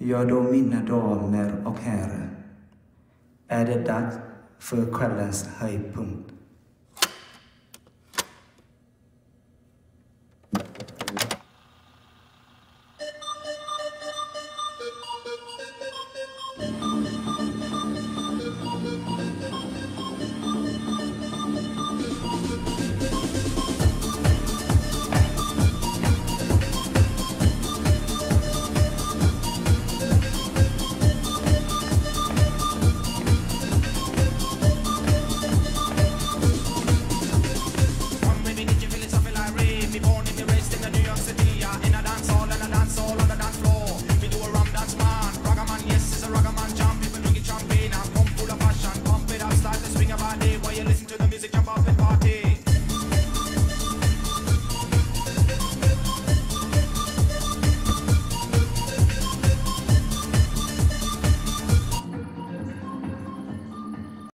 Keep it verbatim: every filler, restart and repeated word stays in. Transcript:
Ja då, mina damer och herrar, är det dags för kvällens höjdpunkt.